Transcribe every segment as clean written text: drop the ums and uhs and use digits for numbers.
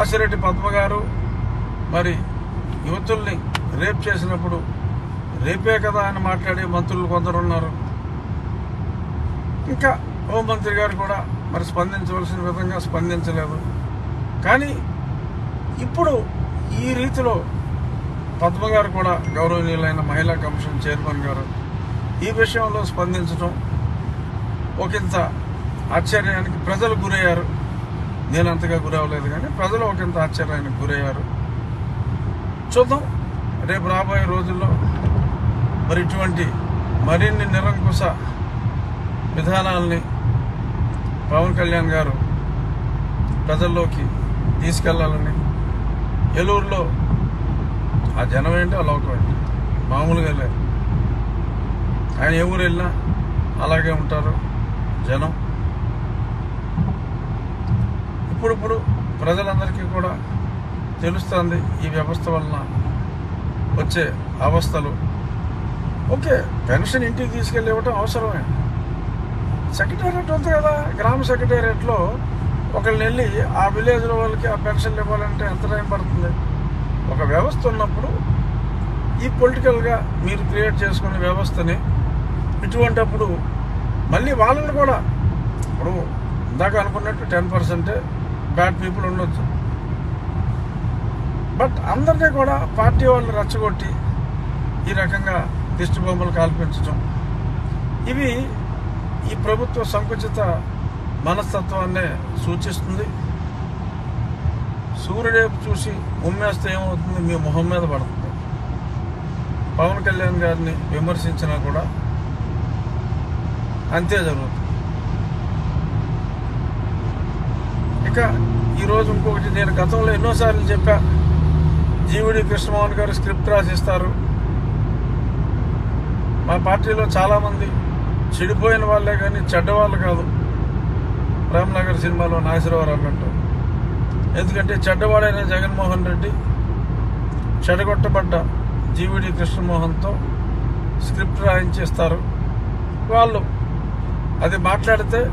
వాసిరెడ్డి పద్మ గారు మరి యువతుల్ని రేప్ చేసినప్పుడు రేపే కదా అని మాట్లాడే మంత్రులు కొందరు ఉన్నారు. ఇంకా హోంమంత్రి గారు కూడా మరి స్పందించవలసిన విధంగా స్పందించలేదు. కానీ ఇప్పుడు ఈ రీతిలో పద్మ గారు కూడా గౌరవనీయులైన మహిళా కమిషన్ చైర్మన్ గారు ఈ విషయంలో స్పందించడం ఒకంత ఆశ్చర్యానికి ప్రజలు గురయ్యారు. నేను అంతగా గురవలేదు కానీ ప్రజలు ఒకంత ఆశ్చర్యానికి గురయ్యారు. చూద్దాం రేపు రాబోయే రోజుల్లో మరి ఇటువంటి మరిన్ని నిరంకుశ విధానాల్ని పవన్ కళ్యాణ్ గారు ప్రజల్లోకి తీసుకెళ్లాలని. ఏలూరులో ఆ జనం ఏంటి, ఆ లోకం ఏంటి, మామూలుగా లేదు. ఆయన ఏ ఊరు వెళ్ళినా అలాగే ఉంటారు జనం. ఇప్పుడు ప్రజలందరికీ కూడా తెలుస్తుంది ఈ వ్యవస్థ వలన వచ్చే అవస్థలు. ఓకే, పెన్షన్ ఇంటికి తీసుకెళ్ళి ఇవ్వటం అవసరమే. సెక్రటేరియట్ ఉంది కదా, గ్రామ సెక్రటేరియట్లో ఒకళ్ళని వెళ్ళి ఆ విలేజ్లో వాళ్ళకి ఆ పెన్షన్లు ఇవ్వాలంటే ఎంత టైం పడుతుంది? ఒక వ్యవస్థ ఉన్నప్పుడు ఈ పొలిటికల్గా మీరు క్రియేట్ చేసుకునే వ్యవస్థని ఇటువంటిప్పుడు మళ్ళీ వాళ్ళని కూడా ఇప్పుడు ఇందాక అనుకున్నట్టు 10% బ్యాడ్ పీపుల్ ఉండొచ్చు. బట్ అందరినీ కూడా పార్టీ వాళ్ళు రెచ్చగొట్టి ఈ రకంగా దిష్టి బొమ్మలు కాల్పించడం ఇవి ఈ ప్రభుత్వ సంకుచిత మనస్తత్వాన్నే సూచిస్తుంది. సూర్యుడేపు చూసి ఉమ్మేస్తే ఏమవుతుంది? మీ మొహం మీద పడుతుంది. పవన్ కళ్యాణ్ గారిని విమర్శించినా కూడా అంతే జరుగుతుంది. ఇక ఈరోజు ఇంకొకటి నేను గతంలో ఎన్నోసార్లు చెప్పా, జీవిడి కృష్ణమోహన్ గారు స్క్రిప్ట్ రాసిస్తారు. మా పార్టీలో చాలామంది చెడిపోయిన వాళ్ళే కానీ చెడ్డవాళ్ళు కాదు. రామ్నగర్ సినిమాలో నాగేశ్వరరావు అన్నట్టు. ఎందుకంటే చెడ్డవాడైన జగన్మోహన్ రెడ్డి చెడగొట్టబడ్డ జీవిడి కృష్ణమోహన్తో స్క్రిప్ట్ రాయించేస్తారు. వాళ్ళు అది మాట్లాడితే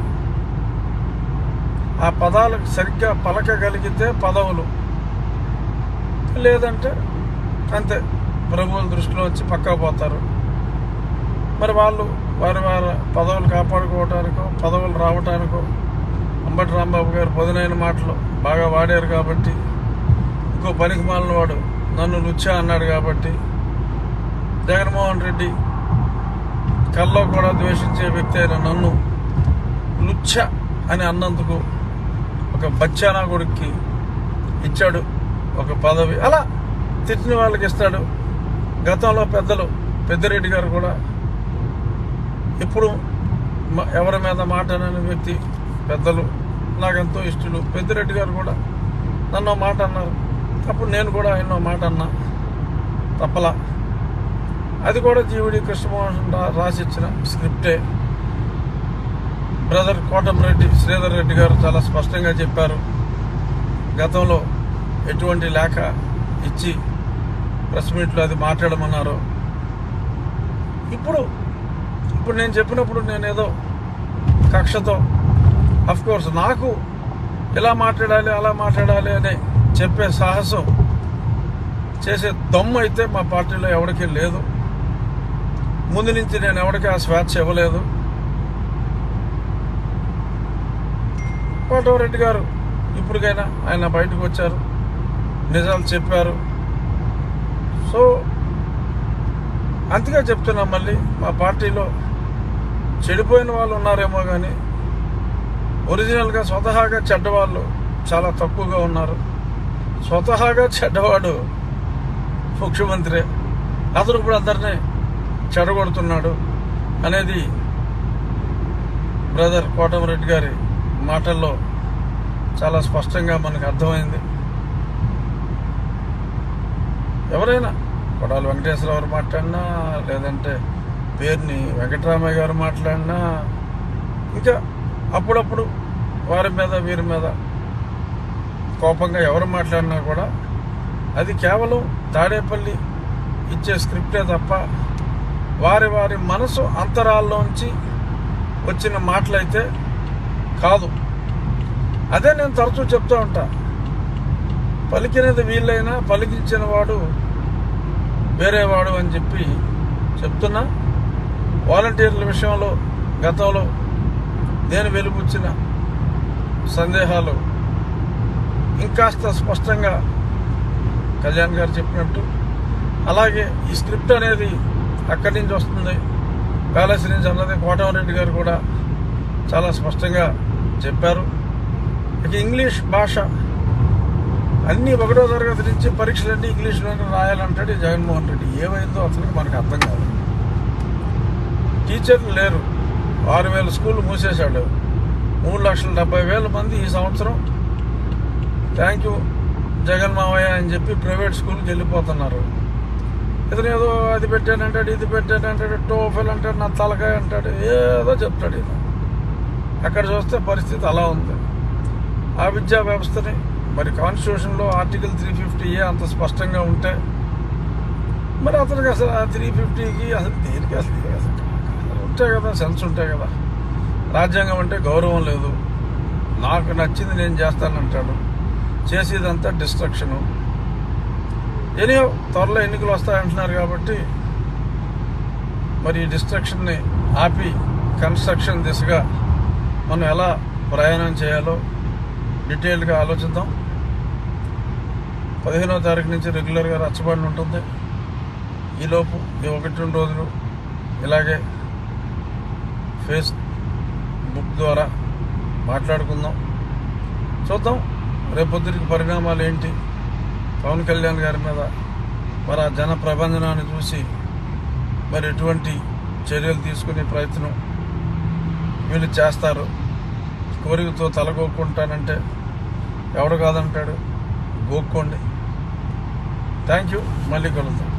ఆ పదాలకు సరిగ్గా పలకగలిగితే పదవులు, లేదంటే అంతే ప్రభువుల దృష్టిలో వచ్చి పక్కా పోతారు. మరి వాళ్ళు వారి పదవులు కాపాడుకోవటానికో పదవులు రావటానికో అంబటి రాంబాబు గారు పదునైన మాటలు బాగా వాడారు కాబట్టి, ఇంకో పనికి మాలిన వాడు నన్ను లుచ్చా అన్నాడు కాబట్టి, జగన్మోహన్ రెడ్డి కల్లో కూడా ద్వేషించే వ్యక్తి అయిన నన్ను లుచ్చ అని అన్నందుకు ఒక బచ్చానా కొడుక్కి ఇచ్చాడు ఒక పదవి. అలా తిట్టిన వాళ్ళకి ఇస్తాడు. గతంలో పెద్దిరెడ్డి గారు కూడా ఇప్పుడు ఎవరి మీద మాట అనే వ్యక్తి, పెద్దలు నాకెంతో ఇష్టలు. పెద్దిరెడ్డి గారు కూడా నన్ను మాట అన్నారు. అప్పుడు నేను కూడా ఎన్నో మాట అన్నా, తప్పలా. అది కూడా జీవిడి కృష్ణమోహన్ రాసిచ్చిన స్క్రిప్టే. బ్రదర్ కోటమిరెడ్డి శ్రీధర్ రెడ్డి గారు చాలా స్పష్టంగా చెప్పారు. గతంలో ఎటువంటి లేఖ ఇచ్చి ప్రెస్ మీట్లో అది మాట్లాడమన్నారు. ఇప్పుడు నేను చెప్పినప్పుడు నేనేదో కక్షతో, అఫ్కోర్స్ నాకు ఇలా మాట్లాడాలి అలా మాట్లాడాలి అని చెప్పే సాహసం చేసే దమ్ము అయితే మా పార్టీలో ఎవరికీ లేదు. ముందు నుంచి నేను ఎవరికి ఆ స్వేచ్ఛ ఇవ్వలేదు. కోటమిరెడ్డి గారు ఇప్పటికైనా ఆయన బయటకు వచ్చారు, నిజాలు చెప్పారు. సో అంతగా చెప్తున్నాం, మళ్ళీ మా పార్టీలో చెడిపోయిన వాళ్ళు ఉన్నారేమో కానీ ఒరిజినల్గా స్వతహాగా చెడ్డవాళ్ళు చాలా తక్కువగా ఉన్నారు. స్వతహాగా చెడ్డవాడు ముఖ్యమంత్రి, అతను ఇప్పుడు అందరినీ చెడగొడుతున్నాడు అనేది బ్రదర్ కోటమిరెడ్డి గారి మాటల్లో చాలా స్పష్టంగా మనకు అర్థమైంది. ఎవరైనా కొడాలి వెంకటేశ్వరరావు మాట్లాడినా, లేదంటే పేరుని వెంకటరామయ్య గారు మాట్లాడినా, ఇంకా అప్పుడప్పుడు వారి మీద వీరి మీద కోపంగా ఎవరు మాట్లాడినా కూడా అది కేవలం తాడేపల్లి ఇచ్చే స్క్రిప్టే తప్ప వారి మనసు అంతరాల్లోంచి వచ్చిన మాటలైతే కాదు. అదే నేను తరచూ చెప్తూ ఉంటా, పలికినది వీళ్ళైనా పలికించిన వాడు వేరేవాడు అని చెప్పి చెప్తున్నా. వాలంటీర్ల విషయంలో గతంలో నేను వెలుబుచ్చిన సందేహాలు ఇంకాస్త స్పష్టంగా కళ్యాణ్ గారు చెప్పినట్టు, అలాగే ఈ స్క్రిప్ట్ అనేది అక్కడి నుంచి వస్తుంది, ప్యాలెస్ నుంచి అన్నది కోటమరెడ్డి గారు కూడా చాలా స్పష్టంగా చెప్పారు. ఇక ఇంగ్లీష్ భాష అన్ని 1వ తరగతి నుంచి పరీక్షలన్నీ ఇంగ్లీష్లోనే రాయాలంటాడు జగన్మోహన్ రెడ్డి. ఏమైందో అతనికి మనకు అర్థం కాదు. టీచర్లు లేరు, 6,000 స్కూళ్ళు మూసేశాడు. 3,70,000 మంది ఈ సంవత్సరం థ్యాంక్ యూ జగన్ మావయ్య అని చెప్పి ప్రైవేట్ స్కూల్కి వెళ్ళిపోతున్నారు. ఇతను ఏదో అది పెట్టానంటాడు, ఇది పెట్టానంటాడు, టోఫెల్ అంటాడు, నా తలకాయ అంటాడు, ఏదో చెప్తాడు. ఇది అక్కడ చూస్తే పరిస్థితి అలా ఉంది. ఆ విద్యా వ్యవస్థని మరి కాన్స్టిట్యూషన్లో ఆర్టికల్ 350A అంత స్పష్టంగా ఉంటే మరి అతనికి అసలు ఆ 350కి అసలు దేనికి అసలు ఉంటాయి కదా, సెన్స్ ఉంటాయి కదా. రాజ్యాంగం అంటే గౌరవం లేదు, నాకు నచ్చింది నేను చేస్తానంటాడు, చేసేదంతా డిస్ట్రక్షను. ఎనియో త్వరలో ఎన్నికలు వస్తాయంటున్నారు కాబట్టి మరి ఈ డిస్ట్రక్షన్ని ఆపి కన్స్ట్రక్షన్ దిశగా మనం ఎలా ప్రయాణం చేయాలో డీటెయిల్గా ఆలోచిద్దాం. 15వ తారీఖు నుంచి రెగ్యులర్గా రచ్చబండి ఉంటుంది. ఈలోపు ఈ 1-2 రోజులు ఇలాగే ఫేస్బుక్ ద్వారా మాట్లాడుకుందాం. చూద్దాం రేపొద్దురికి పరిణామాలు ఏంటి. పవన్ కళ్యాణ్ గారి మీద మరి ఆ జన ప్రభంజనాన్ని చూసి మరి ఎటువంటి చర్యలు తీసుకునే ప్రయత్నం వీళ్ళు చేస్తారు. కోరికతో తలగొక్కుంటానంటే ఎవడు కాదంటాడు, గోక్కోండి. థ్యాంక్ యూ, మళ్ళీ కలుద్దాం.